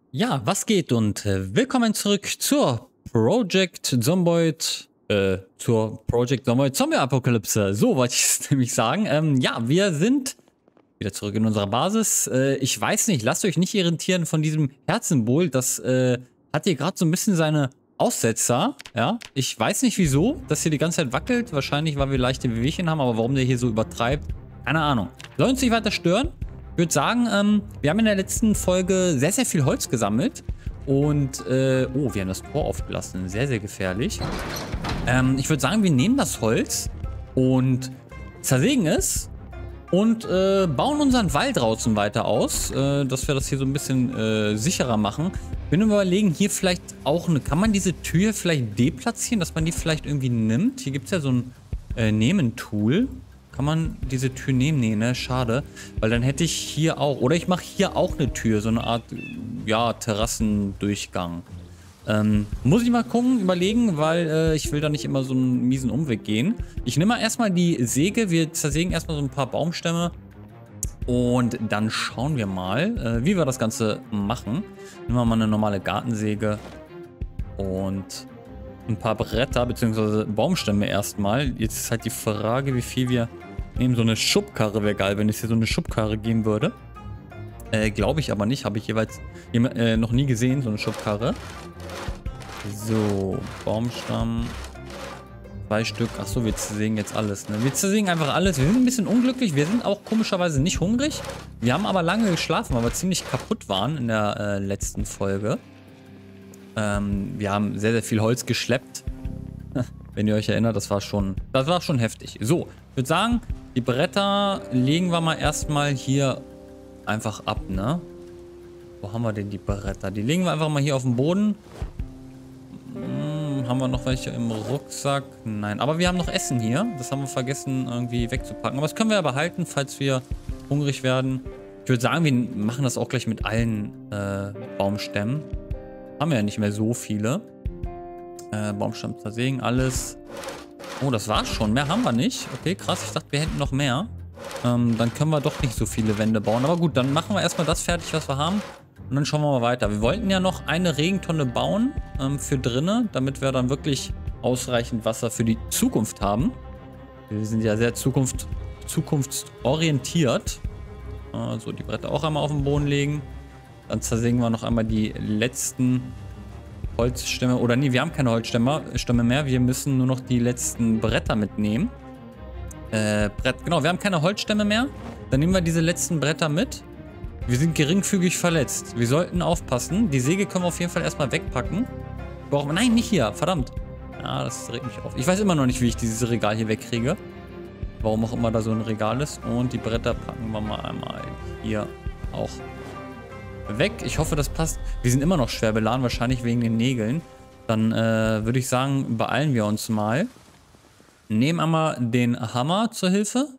Ja, was geht und willkommen zurück zur Project Zomboid Zombie Apokalypse. So wollte ich es nämlich sagen. Ja, wir sind wieder zurück in unserer Basis. Ich weiß nicht, lasst euch nicht irritieren von diesem Herzsymbol. Das hat hier gerade so ein bisschen seine Aussetzer. Ja, ich weiß nicht wieso, dass hier die ganze Zeit wackelt. Wahrscheinlich, weil wir leichte Wehwehchen haben, aber warum der hier so übertreibt, keine Ahnung. Soll uns nicht weiter stören. Ich würde sagen, wir haben in der letzten Folge sehr, sehr viel Holz gesammelt. Und, oh, wir haben das Tor aufgelassen. Sehr, sehr gefährlich. Ich würde sagen, wir nehmen das Holz und zersägen es und bauen unseren Wald draußen weiter aus, dass wir das hier so ein bisschen sicherer machen. Ich bin überlegen, hier vielleicht auch eine, kann man diese Tür vielleicht deplatzieren, dass man die vielleicht irgendwie nimmt? Hier gibt es ja so ein Nehmen-Tool. Kann man diese Tür nehmen? Nee, ne? Schade. Weil dann hätte ich hier auch, oder ich mache hier auch eine Tür, so eine Art, ja, Terrassendurchgang. Muss ich mal gucken, überlegen, weil ich will da nicht immer so einen miesen Umweg gehen. Ich nehme mal erstmal die Säge, wir zersägen erstmal so ein paar Baumstämme und dann schauen wir mal, wie wir das Ganze machen. Nehmen wir mal eine normale Gartensäge und ein paar Bretter bzw. Baumstämme erstmal. Jetzt ist halt die Frage, wie viel wir nehmen. So eine Schubkarre wäre geil, wenn es hier so eine Schubkarre geben würde. Glaube ich aber nicht, habe ich jeweils noch nie gesehen, so eine Schubkarre. So, Baumstamm. 2 Stück. Achso, wir zersägen jetzt alles. Ne? Wir zersägen einfach alles. Wir sind ein bisschen unglücklich. Wir sind auch komischerweise nicht hungrig. Wir haben aber lange geschlafen, weil wir ziemlich kaputt waren in der letzten Folge. Wir haben sehr, sehr viel Holz geschleppt. Wenn ihr euch erinnert, das war schon heftig. So, ich würde sagen, die Bretter legen wir mal erstmal hier einfach ab, ne? Wo haben wir denn die Bretter? Die legen wir einfach mal hier auf den Boden. Haben wir noch welche im Rucksack? Nein, aber wir haben noch Essen hier. Das haben wir vergessen irgendwie wegzupacken. Aber das können wir ja behalten, falls wir hungrig werden. Ich würde sagen, wir machen das auch gleich mit allen Baumstämmen. Haben wir ja nicht mehr so viele. Baumstamm zersägen, alles. Oh, das war's schon. Mehr haben wir nicht. Okay, krass. Ich dachte, wir hätten noch mehr. Dann können wir doch nicht so viele Wände bauen. Aber gut, dann machen wir erstmal das fertig, was wir haben. Und dann schauen wir mal weiter. Wir wollten ja noch eine Regentonne bauen für drinnen, damit wir dann wirklich ausreichend Wasser für die Zukunft haben. Wir sind ja sehr zukunftsorientiert. So, die Bretter auch einmal auf den Boden legen. Dann zersägen wir noch einmal die letzten Holzstämme. Oder nee, wir haben keine Holzstämme mehr. Wir müssen nur noch die letzten Bretter mitnehmen. Genau, wir haben keine Holzstämme mehr. Dann nehmen wir diese letzten Bretter mit. Wir sind geringfügig verletzt. Wir sollten aufpassen. Die Säge können wir auf jeden Fall erstmal wegpacken. Nein, nicht hier. Verdammt. Ja, das regt mich auf. Ich weiß immer noch nicht, wie ich dieses Regal hier wegkriege. Warum auch immer da so ein Regal ist. Und die Bretter packen wir mal einmal hier auch weg. Ich hoffe, das passt. Wir sind immer noch schwer beladen, wahrscheinlich wegen den Nägeln. Dann würde ich sagen, beeilen wir uns mal. Nehmen einmal den Hammer zur Hilfe.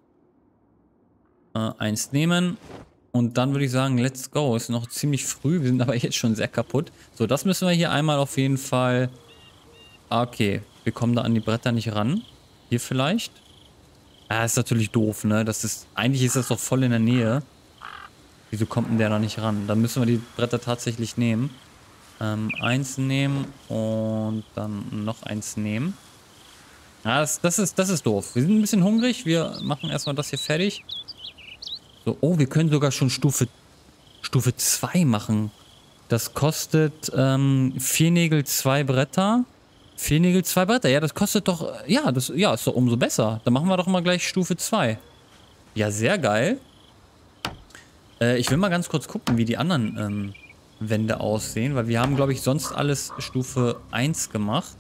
Eins nehmen. Und dann würde ich sagen, let's go. Ist noch ziemlich früh, wir sind aber jetzt schon sehr kaputt. So, das müssen wir hier einmal auf jeden Fall... Okay, wir kommen da an die Bretter nicht ran. Hier vielleicht. Ah, ist natürlich doof, ne? Eigentlich ist das doch voll in der Nähe. Wieso kommt denn der da nicht ran? Dann müssen wir die Bretter tatsächlich nehmen. Eins nehmen und dann noch eins nehmen. Ja, das ist doof. Wir sind ein bisschen hungrig. Wir machen erstmal das hier fertig. So, oh, wir können sogar schon Stufe 2 machen. Das kostet 4 Nägel, 2 Bretter. 4 Nägel, 2 Bretter. Ja, das kostet doch... Ja, ist doch umso besser. Dann machen wir doch mal gleich Stufe 2. Ja, sehr geil. Ich will mal ganz kurz gucken, wie die anderen Wände aussehen. Weil wir haben, glaube ich, sonst alles Stufe 1 gemacht.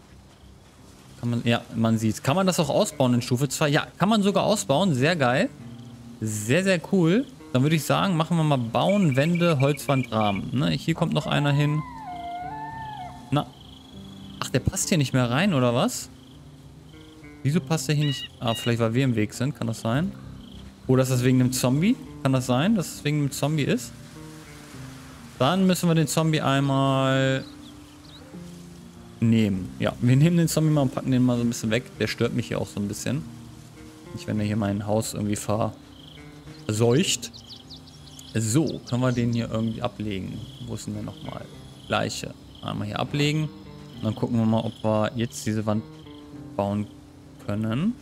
Ja, man sieht. Kann man das auch ausbauen in Stufe 2? Ja, kann man sogar ausbauen. Sehr geil. Sehr, sehr cool. Dann würde ich sagen, machen wir mal Bauen, Wände, Holzwand, Rahmen. Ne? Hier kommt noch einer hin. Na. Ach, der passt hier nicht mehr rein, oder was? Wieso passt der hier nicht? Ah, vielleicht weil wir im Weg sind. Kann das sein? Oder ist das wegen dem Zombie? Kann das sein, dass es wegen dem Zombie ist? Dann müssen wir den Zombie einmal nehmen. Ja, wir nehmen den Zombie mal und packen den mal so ein bisschen weg. Der stört mich hier auch so ein bisschen. Nicht, wenn er hier mein Haus irgendwie verseucht. So, können wir den hier irgendwie ablegen? Wo ist denn der nochmal? Gleiche. Einmal hier ablegen. Und dann gucken wir mal, ob wir jetzt diese Wand bauen können.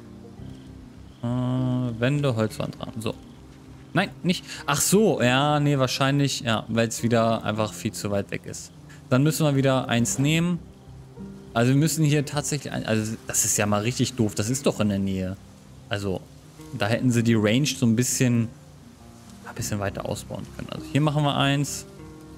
Wände, Holzwand dran. So. Nein, nicht. Ach so, ja, nee, wahrscheinlich, ja, weil es wieder einfach viel zu weit weg ist. Dann müssen wir wieder eins nehmen. Also wir müssen hier tatsächlich, also das ist ja mal richtig doof. Das ist doch in der Nähe. Also, da hätten sie die Range so ein bisschen weiter ausbauen können. Also hier machen wir eins.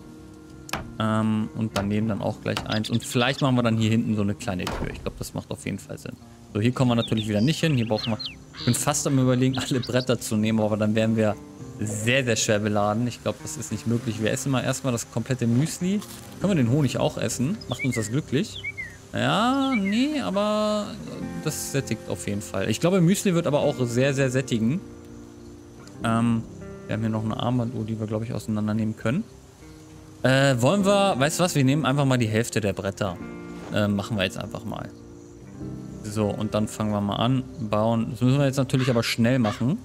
Und daneben dann auch gleich eins. Und vielleicht machen wir dann hier hinten so eine kleine Tür. Ich glaube, das macht auf jeden Fall Sinn. So, hier kommen wir natürlich wieder nicht hin. Hier brauchen wir... Ich bin fast am Überlegen, alle Bretter zu nehmen, aber dann wären wir sehr, sehr schwer beladen. Ich glaube, das ist nicht möglich. Wir essen mal erstmal das komplette Müsli. Können wir den Honig auch essen? Macht uns das glücklich? Ja, nee, aber das sättigt auf jeden Fall. Ich glaube, Müsli wird aber auch sehr, sehr sättigen. Wir haben hier noch eine Armbanduhr, die wir, glaube ich, auseinandernehmen können. Wollen wir, weißt du was, wir nehmen einfach mal die Hälfte der Bretter. Machen wir jetzt einfach mal. So, und dann fangen wir mal an, bauen. Das müssen wir jetzt natürlich aber schnell machen.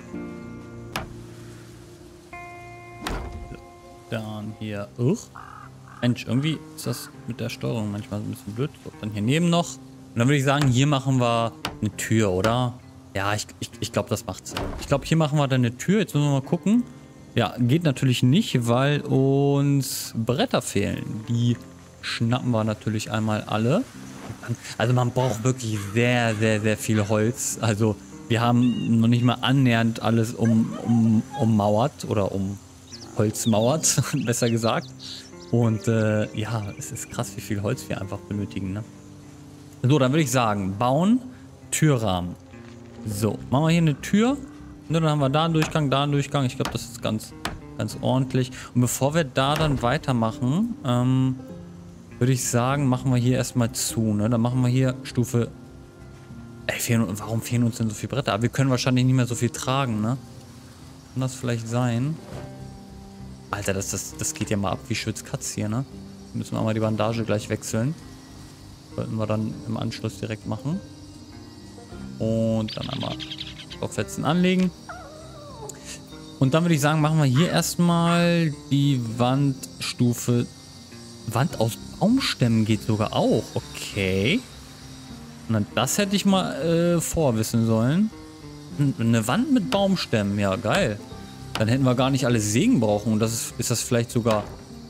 So, dann hier, Mensch, irgendwie ist das mit der Steuerung manchmal ein bisschen blöd. So, dann hier neben noch. Und dann würde ich sagen, hier machen wir eine Tür, oder? Ja, ich glaube, das macht Sinn. Ich glaube, hier machen wir dann eine Tür. Jetzt müssen wir mal gucken. Ja, geht natürlich nicht, weil uns Bretter fehlen. Die schnappen wir natürlich einmal alle. Also man braucht wirklich sehr, sehr, sehr viel Holz. Also wir haben noch nicht mal annähernd alles ummauert oder umholzmauert, besser gesagt. Und ja, es ist krass, wie viel Holz wir einfach benötigen, ne? So, dann würde ich sagen, bauen, Türrahmen. So, machen wir hier eine Tür. Und dann haben wir da einen Durchgang. Ich glaube, das ist ganz, ganz ordentlich. Und bevor wir da dann weitermachen, würde ich sagen, machen wir hier erstmal zu, ne? Dann machen wir hier Stufe... Ey, warum fehlen uns denn so viele Bretter? Aber wir können wahrscheinlich nicht mehr so viel tragen, ne? Kann das vielleicht sein? Alter, das geht ja mal ab wie Schwitzkatz hier, ne? Müssen wir auch mal die Bandage gleich wechseln. Sollten wir dann im Anschluss direkt machen. Und dann einmal Stoffwetzen anlegen. Und dann würde ich sagen, machen wir hier erstmal die Wandstufe... Wand aus Baumstämmen geht sogar auch. Okay. Na, das hätte ich mal vorwissen sollen. Eine Wand mit Baumstämmen. Ja, geil. Dann hätten wir gar nicht alle Sägen brauchen. Und das ist das vielleicht sogar...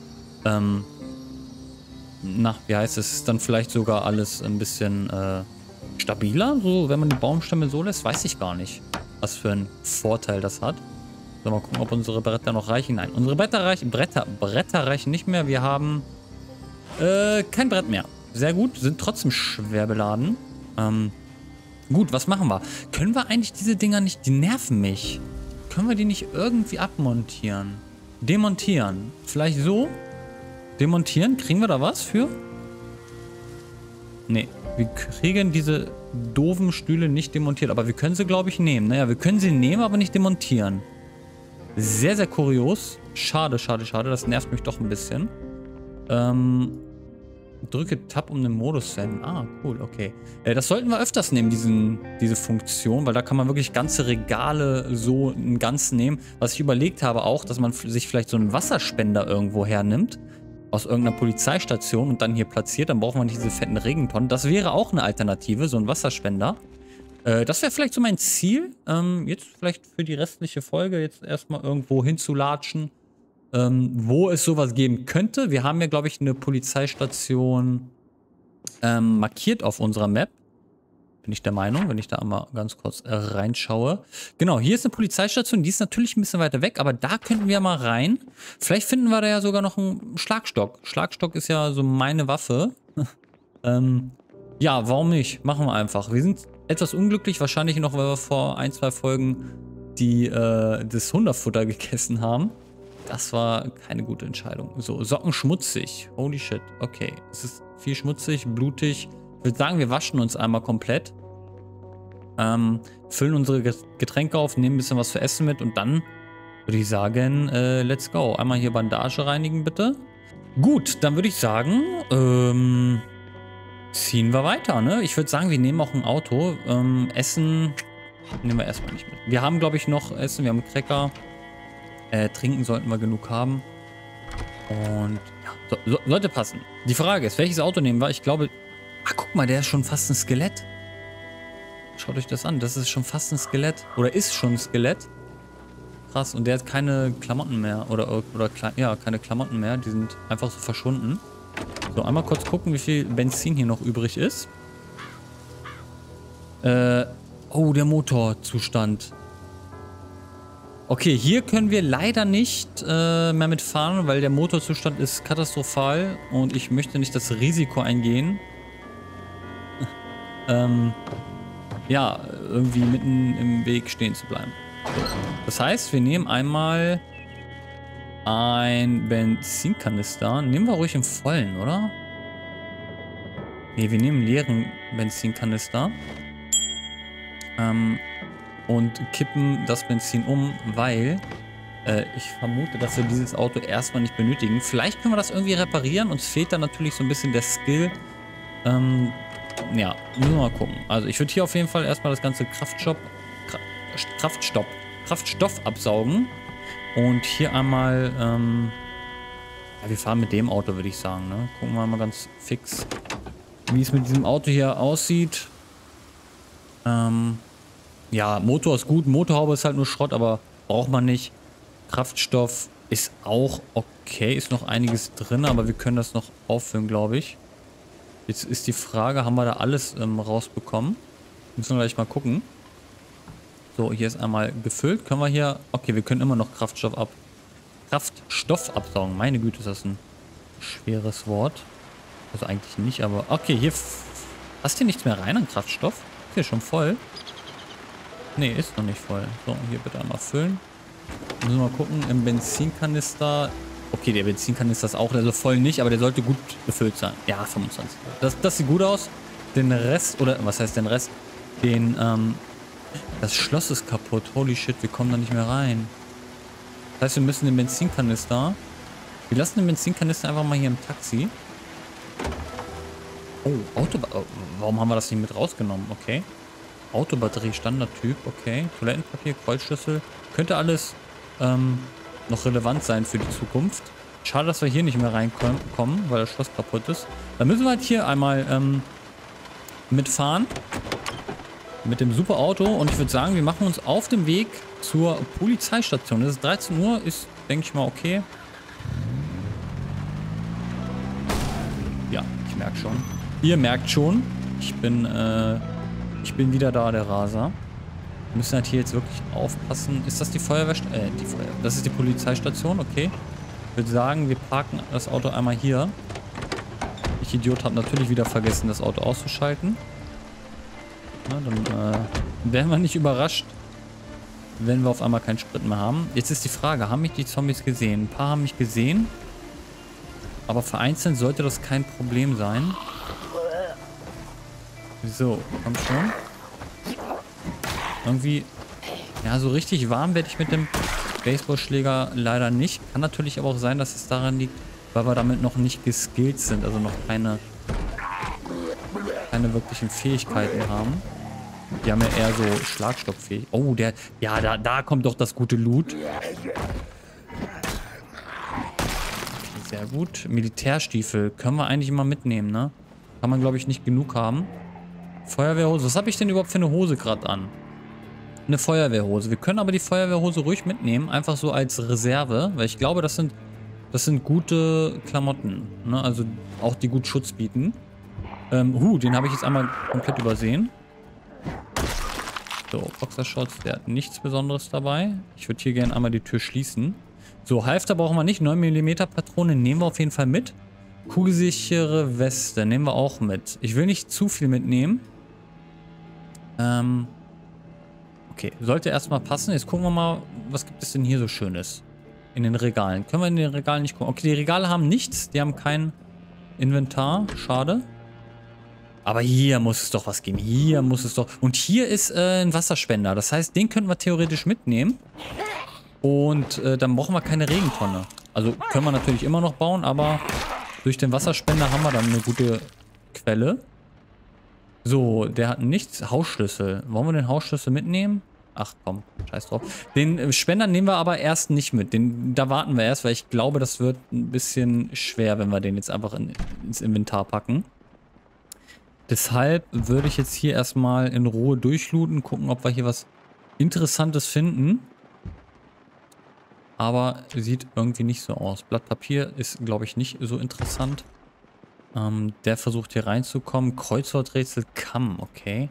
na, wie heißt es? Ist dann vielleicht sogar alles ein bisschen stabiler? So, wenn man die Baumstämme so lässt? Weiß ich gar nicht, was für einen Vorteil das hat. So, mal gucken, ob unsere Bretter noch reichen. Nein, unsere Bretter reichen nicht mehr. Wir haben... kein Brett mehr. Sehr gut. Sind trotzdem schwer beladen. Gut, was machen wir? Können wir eigentlich diese Dinger nicht... Die nerven mich. Können wir die nicht irgendwie abmontieren? Demontieren. Vielleicht so? Demontieren? Kriegen wir da was für? Nee. Wir kriegen diese doofen Stühle nicht demontiert. Aber wir können sie, glaube ich, nehmen. Naja, wir können sie nehmen, aber nicht demontieren. Sehr, sehr kurios. Schade, schade, schade. Das nervt mich doch ein bisschen. Drücke Tab, um den Modus zu ändern. Ah, cool, okay. Das sollten wir öfters nehmen, diese Funktion, weil da kann man wirklich ganze Regale so ganz nehmen. Was ich überlegt habe auch, dass man sich vielleicht so einen Wasserspender irgendwo hernimmt, aus irgendeiner Polizeistation und dann hier platziert. Dann braucht man nicht diese fetten Regentonnen. Das wäre auch eine Alternative, so ein Wasserspender. Das wäre vielleicht so mein Ziel, jetzt vielleicht für die restliche Folge jetzt erstmal irgendwo hinzulatschen. Wo es sowas geben könnte. Wir haben ja, glaube ich, eine Polizeistation markiert auf unserer Map. Bin ich der Meinung, wenn ich da einmal ganz kurz reinschaue. Genau, hier ist eine Polizeistation. Die ist natürlich ein bisschen weiter weg, aber da könnten wir mal rein. Vielleicht finden wir da ja sogar noch einen Schlagstock. Schlagstock ist ja so meine Waffe. Ja, warum nicht? Machen wir einfach. Wir sind etwas unglücklich, wahrscheinlich noch, weil wir vor 1, 2 Folgen das Hundefutter gegessen haben. Das war keine gute Entscheidung. So, Socken schmutzig. Holy shit. Okay. Es ist viel schmutzig, blutig. Ich würde sagen, wir waschen uns einmal komplett. Füllen unsere Getränke auf, nehmen ein bisschen was zu essen mit und dann würde ich sagen, let's go. Einmal hier Bandage reinigen, bitte. Gut, dann würde ich sagen, ziehen wir weiter, ne? Ich würde sagen, wir nehmen auch ein Auto. Essen nehmen wir erstmal nicht mit. Wir haben, glaube ich, noch Essen. Wir haben Cracker. Trinken sollten wir genug haben. Und ja, sollte passen. Die Frage ist, welches Auto nehmen wir? Ich glaube... Ah, guck mal, der ist schon fast ein Skelett. Schaut euch das an. Das ist schon fast ein Skelett. Oder ist schon ein Skelett. Krass. Und der hat keine Klamotten mehr. Ja, keine Klamotten mehr. Die sind einfach so verschwunden. So, einmal kurz gucken, wie viel Benzin hier noch übrig ist. Oh, der Motorzustand. Okay, hier können wir leider nicht mehr mitfahren, weil der Motorzustand ist katastrophal und ich möchte nicht das Risiko eingehen. Ja, irgendwie mitten im Weg stehen zu bleiben. So. Das heißt, wir nehmen einmal ein Benzinkanister. Nehmen wir ruhig im Vollen, oder? Ne, wir nehmen einen leeren Benzinkanister. Und kippen das Benzin um, weil ich vermute, dass wir dieses Auto erstmal nicht benötigen. Vielleicht können wir das irgendwie reparieren. Uns fehlt dann natürlich so ein bisschen der Skill. Ja, müssen wir mal gucken. Also ich würde hier auf jeden Fall erstmal das ganze Kraftstoff absaugen. Und hier einmal, ja, wir fahren mit dem Auto, würde ich sagen, ne? Gucken wir mal ganz fix, wie es mit diesem Auto hier aussieht. Ja, Motor ist gut, Motorhaube ist halt nur Schrott, aber braucht man nicht. Kraftstoff ist auch okay, ist noch einiges drin, aber wir können das noch auffüllen, glaube ich. Jetzt ist die Frage, haben wir da alles rausbekommen? Müssen wir gleich mal gucken. So, hier ist einmal gefüllt. Können wir hier... Okay, wir können immer noch Kraftstoff absaugen. Meine Güte, ist das ein schweres Wort. Also eigentlich nicht, aber... Okay, hier... Passt hier nichts mehr rein an Kraftstoff? Ist hier schon voll? Nee, ist noch nicht voll. So, hier bitte einmal füllen. Müssen wir mal gucken. Im Benzinkanister... Okay, der Benzinkanister ist auch also voll nicht, aber der sollte gut befüllt sein. Ja, 25. Das sieht gut aus. Den Rest, oder was heißt den Rest? Das Schloss ist kaputt. Holy shit, wir kommen da nicht mehr rein. Das heißt, wir müssen den Benzinkanister... Wir lassen den Benzinkanister einfach mal hier im Taxi. Oh, warum haben wir das nicht mit rausgenommen? Okay. Autobatterie, Standardtyp, okay. Toilettenpapier, Kreuzschlüssel. Könnte alles noch relevant sein für die Zukunft. Schade, dass wir hier nicht mehr reinkommen, weil das Schloss kaputt ist. Dann müssen wir halt hier einmal mitfahren. Mit dem super Auto. Und ich würde sagen, wir machen uns auf den Weg zur Polizeistation. Es ist 13 Uhr, ist, denke ich mal, okay. Ja, ich merke schon. Ihr merkt schon, ich bin wieder da, der Raser. Wir müssen halt hier jetzt wirklich aufpassen. Ist das die Feuerwehrstation? Das ist die Polizeistation, okay. Ich würde sagen, wir parken das Auto einmal hier. Ich Idiot habe natürlich wieder vergessen, das Auto auszuschalten. Na, dann wären wir nicht überrascht, wenn wir auf einmal keinen Sprit mehr haben. Jetzt ist die Frage, haben mich die Zombies gesehen? Ein paar haben mich gesehen. Aber vereinzelt sollte das kein Problem sein. So, komm schon. Irgendwie, ja, so richtig warm werde ich mit dem Baseballschläger leider nicht. Kann natürlich aber auch sein, dass es daran liegt, weil wir damit noch nicht geskillt sind. Also noch keine wirklichen Fähigkeiten haben. Die haben ja eher so Schlagstockfähig. Oh, ja, da kommt doch das gute Loot. Sehr gut. Militärstiefel können wir eigentlich immer mitnehmen, ne? Kann man, glaube ich, nicht genug haben. Feuerwehrhose. Was habe ich denn überhaupt für eine Hose gerade an? Eine Feuerwehrhose. Wir können aber die Feuerwehrhose ruhig mitnehmen. Einfach so als Reserve. Weil ich glaube, das sind gute Klamotten. Ne? Also auch die gut Schutz bieten. Den habe ich jetzt einmal komplett übersehen. So, Boxershorts. Der hat nichts Besonderes dabei. Ich würde hier gerne einmal die Tür schließen. So, Halfter brauchen wir nicht. 9 mm Patrone nehmen wir auf jeden Fall mit. Kugelsichere Weste nehmen wir auch mit. Ich will nicht zu viel mitnehmen. Okay, sollte erstmal passen. Jetzt gucken wir mal, was gibt es denn hier so Schönes in den Regalen. Können wir in den Regalen nicht gucken? Okay, die Regale haben nichts. Die haben kein Inventar. Schade. Aber hier muss es doch was geben. Hier muss es doch... Und hier ist ein Wasserspender. Das heißt, den könnten wir theoretisch mitnehmen. Und dann brauchen wir keine Regentonne. Also können wir natürlich immer noch bauen, aber durch den Wasserspender haben wir dann eine gute Quelle. So, der hat nichts. Hausschlüssel. Wollen wir den Hausschlüssel mitnehmen? Ach komm, scheiß drauf. Den Spender nehmen wir aber erst nicht mit. Da warten wir erst, weil ich glaube, das wird ein bisschen schwer, wenn wir den jetzt einfach ins Inventar packen. Deshalb würde ich jetzt hier erstmal in Ruhe durchlooten, gucken, ob wir hier was Interessantes finden. Aber sieht irgendwie nicht so aus. Blatt Papier ist, glaube ich, nicht so interessant. Der versucht hier reinzukommen. Kreuzworträtsel Kamm, okay.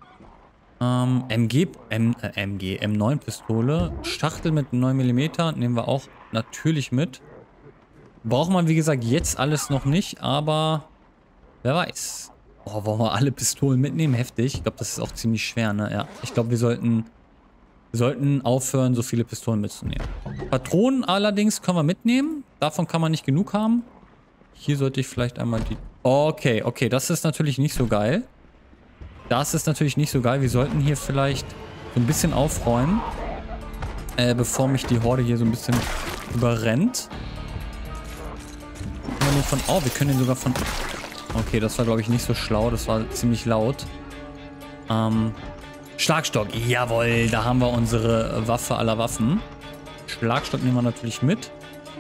M9 Pistole. Schachtel mit 9 mm nehmen wir auch natürlich mit. Braucht man, wie gesagt, jetzt alles noch nicht, aber wer weiß. Oh, wollen wir alle Pistolen mitnehmen? Heftig. Ich glaube, das ist auch ziemlich schwer, ne? Ja, ich glaube, wir sollten aufhören, so viele Pistolen mitzunehmen. Patronen allerdings können wir mitnehmen. Davon kann man nicht genug haben. Hier sollte ich vielleicht einmal die... Okay, okay, das ist natürlich nicht so geil. Das ist natürlich nicht so geil. Wir sollten hier vielleicht so ein bisschen aufräumen, bevor mich die Horde hier so ein bisschen überrennt. Oh, wir können den sogar von... Okay, das war, glaube ich, nicht so schlau. Das war ziemlich laut. Schlagstock. Jawohl, da haben wir unsere Waffe aller Waffen. Schlagstock nehmen wir natürlich mit.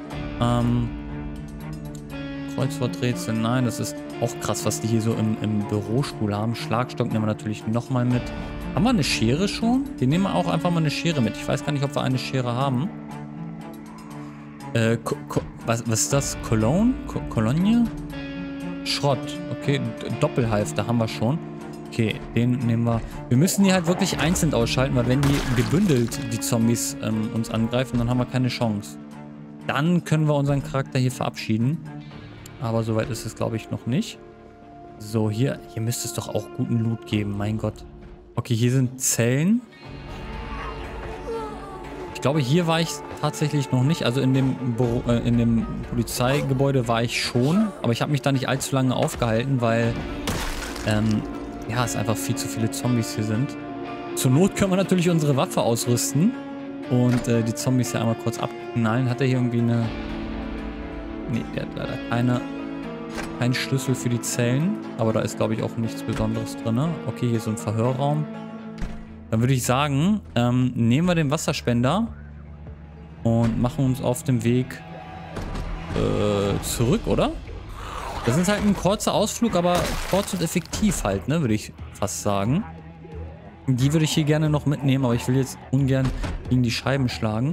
Kreuzworträtsel, nein, das ist auch krass, was die hier so im Bürostuhl haben. Schlagstock nehmen wir natürlich nochmal mit. Haben wir eine Schere schon? Wir nehmen auch einfach mal eine Schere mit. Ich weiß gar nicht, ob wir eine Schere haben. Was ist das? Cologne? Cologne? Schrott. Okay, Doppelhalfter haben wir schon. Okay, den nehmen wir. Wir müssen die halt wirklich einzeln ausschalten, weil wenn die gebündelt, die Zombies, uns angreifen, dann haben wir keine Chance. Dann können wir unseren Charakter hier verabschieden. Aber soweit ist es, glaube ich, noch nicht. So, hier müsste es doch auch guten Loot geben, mein Gott. Okay, hier sind Zellen. Ich glaube, hier war ich tatsächlich noch nicht. Also in dem Polizeigebäude war ich schon. Aber ich habe mich da nicht allzu lange aufgehalten, weil ja, es einfach viel zu viele Zombies hier sind. Zur Not können wir natürlich unsere Waffe ausrüsten und die Zombies hier einmal kurz abknallen. Hat er hier irgendwie eine... Nee, der hat leider keinen Schlüssel für die Zellen. Aber da ist, glaube ich, auch nichts Besonderes drin. Okay, hier ist so ein Verhörraum. Dann würde ich sagen, nehmen wir den Wasserspender und machen uns auf den Weg zurück, oder? Das ist halt ein kurzer Ausflug, aber kurz und effektiv halt, ne, würde ich fast sagen. Die würde ich hier gerne noch mitnehmen, aber ich will jetzt ungern gegen die Scheiben schlagen.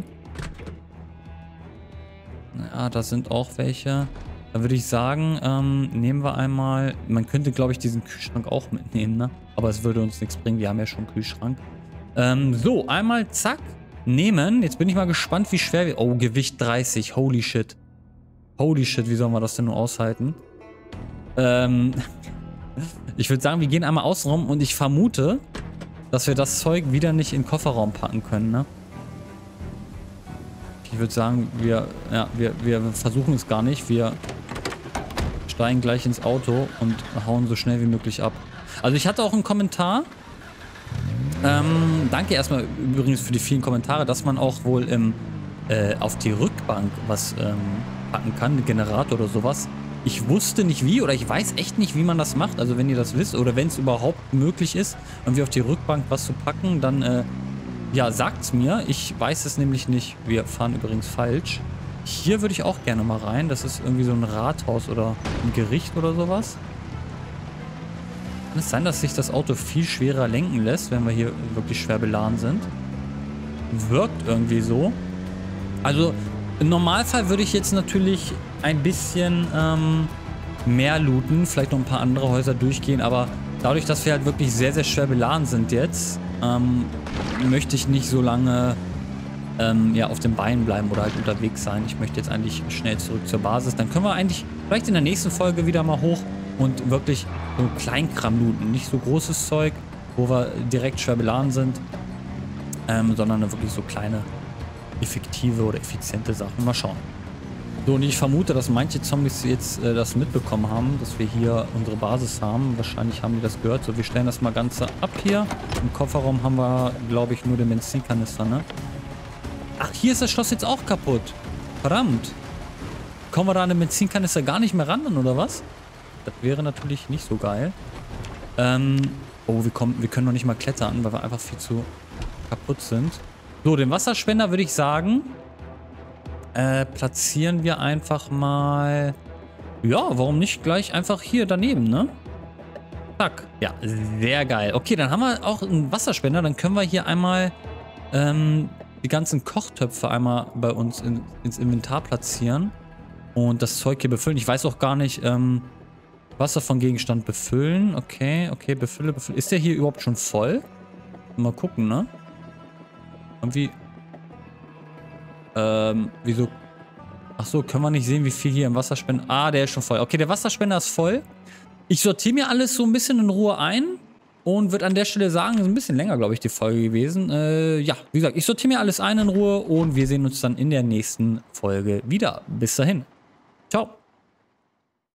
Ja, da sind auch welche. Da würde ich sagen, nehmen wir einmal... Man könnte, glaube ich, diesen Kühlschrank auch mitnehmen, ne? Aber es würde uns nichts bringen, wir haben ja schon einen Kühlschrank. So, einmal zack, nehmen. Jetzt bin ich mal gespannt, wie schwer wir... Oh, Gewicht 30, holy shit. Holy shit, wie sollen wir das denn nur aushalten? Ich würde sagen, wir gehen einmal außen rum und ich vermute, dass wir das Zeug wieder nicht in den Kofferraum packen können, ne? Ich würde sagen, wir versuchen es gar nicht. Wir steigen gleich ins Auto und hauen so schnell wie möglich ab. Also ich hatte auch einen Kommentar. Danke erstmal übrigens für die vielen Kommentare, dass man auch wohl auf die Rückbank was packen kann, einen Generator oder sowas. Ich wusste nicht wie oder ich weiß echt nicht, wie man das macht. Also wenn ihr das wisst oder wenn es überhaupt möglich ist, irgendwie auf die Rückbank was zu packen, dann ja, sagt's mir. Ich weiß es nämlich nicht. Wir fahren übrigens falsch. Hier würde ich auch gerne mal rein. Das ist irgendwie so ein Rathaus oder ein Gericht oder sowas. Kann es sein, dass sich das Auto viel schwerer lenken lässt, wenn wir hier wirklich schwer beladen sind? Wirkt irgendwie so. Also im Normalfall würde ich jetzt natürlich ein bisschen mehr looten, vielleicht noch ein paar andere Häuser durchgehen, aber dadurch, dass wir halt wirklich sehr, sehr schwer beladen sind jetzt, möchte ich nicht so lange ja, auf den Beinen bleiben oder halt unterwegs sein. Ich möchte jetzt eigentlich schnell zurück zur Basis. Dann können wir eigentlich vielleicht in der nächsten Folge wieder mal hoch und wirklich so Kleinkram looten. Nicht so großes Zeug, wo wir direkt schwer beladen sind, sondern wirklich so kleine effektive oder effiziente Sachen. Mal schauen. So, und ich vermute, dass manche Zombies jetzt das mitbekommen haben, dass wir hier unsere Basis haben. Wahrscheinlich haben die das gehört. So, wir stellen das mal ganz ab hier. Im Kofferraum haben wir, glaube ich, nur den Benzinkanister, ne? Ach, hier ist das Schloss jetzt auch kaputt. Verdammt. Kommen wir da an den Benzinkanister gar nicht mehr ran, oder was? Das wäre natürlich nicht so geil. Oh, wir können noch nicht mal klettern, weil wir einfach viel zu kaputt sind. So, den Wasserspender würde ich sagen, platzieren wir einfach mal... Ja, warum nicht gleich einfach hier daneben, ne? Zack. Ja, sehr geil. Okay, dann haben wir auch einen Wasserspender. Dann können wir hier einmal die ganzen Kochtöpfe einmal bei uns ins Inventar platzieren. Und das Zeug hier befüllen. Ich weiß auch gar nicht, Wasser von Gegenstand befüllen. Okay, okay, befülle. Ist der hier überhaupt schon voll? Mal gucken, ne? Irgendwie... wieso... Achso, können wir nicht sehen, wie viel hier im Wasserspender... Ah, der ist schon voll. Okay, der Wasserspender ist voll. Ich sortiere mir alles so ein bisschen in Ruhe ein. Und würde an der Stelle sagen, ist ein bisschen länger, glaube ich, die Folge gewesen. Ja, wie gesagt, ich sortiere mir alles ein in Ruhe. Und wir sehen uns dann in der nächsten Folge wieder. Bis dahin. Ciao.